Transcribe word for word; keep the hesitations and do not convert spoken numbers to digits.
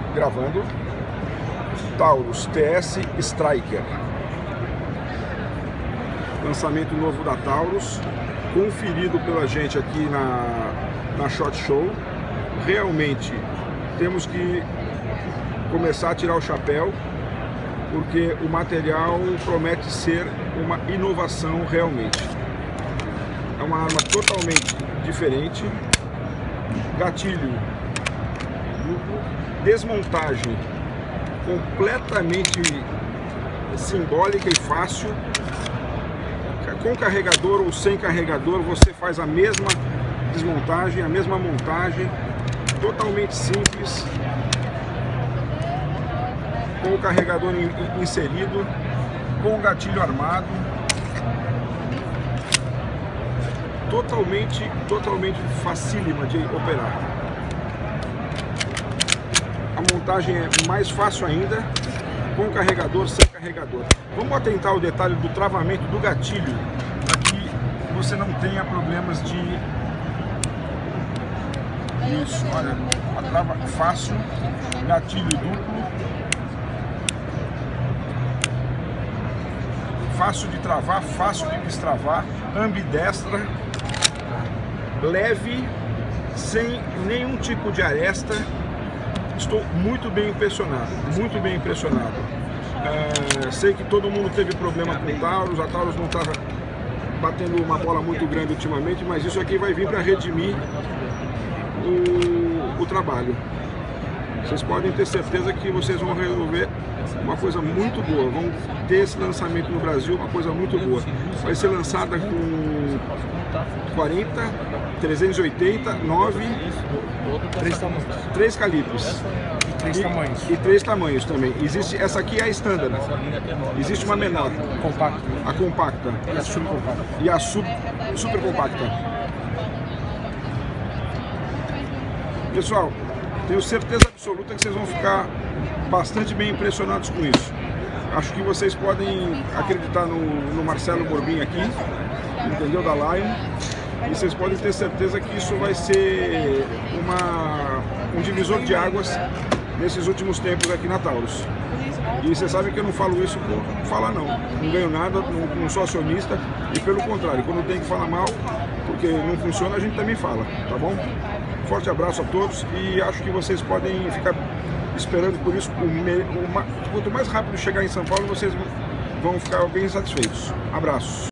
Gravando. Taurus T S Striker. Lançamento novo da Taurus, conferido pela gente aqui na, na SHOT Show. Realmente temos que começar a tirar o chapéu, porque o material promete ser uma inovação realmente. É uma arma totalmente diferente, gatilho duplo, desmontagem completamente simbólica e fácil. Com carregador ou sem carregador você faz a mesma desmontagem, a mesma montagem, totalmente simples, com o carregador inserido, com o gatilho armado, totalmente, totalmente facílima de operar. A montagem é mais fácil ainda, com carregador, sem carregador. Vamos atentar ao detalhe do travamento do gatilho, para que você não tenha problemas de... Isso, olha, a trava fácil, gatilho duplo, fácil de travar, fácil de destravar, ambidestra, leve, sem nenhum tipo de aresta. Estou muito bem impressionado, muito bem impressionado. É, sei que todo mundo teve problema com o Taurus, a Taurus não estava batendo uma bola muito grande ultimamente, mas isso aqui vai vir para redimir o, o trabalho. Vocês podem ter certeza que vocês vão resolver uma coisa muito boa, vão ter esse lançamento no Brasil, uma coisa muito boa. Vai ser lançada com quarenta, trezentos e oitenta, nove, três tamanhos. três calibres. E três e, tamanhos. E três tamanhos também. Existe, essa aqui é a standard. Existe uma menor. Compacto. A compacta. E a subcompacta. E a sub, super compacta. Pessoal, tenho certeza absoluta que vocês vão ficar bastante bem impressionados com isso. Acho que vocês podem acreditar no, no Marcelo Borbin aqui, entendeu? Da Lion. E vocês podem ter certeza que isso vai ser uma, um divisor de águas nesses últimos tempos aqui na Taurus. E vocês sabem que eu não falo isso por falar não. Não ganho nada, não, não sou acionista. E pelo contrário, quando tem que falar mal, porque não funciona, a gente também fala, tá bom? Forte abraço a todos e acho que vocês podem ficar esperando por isso. Quanto mais rápido chegar em São Paulo, vocês vão ficar bem satisfeitos. Abraços.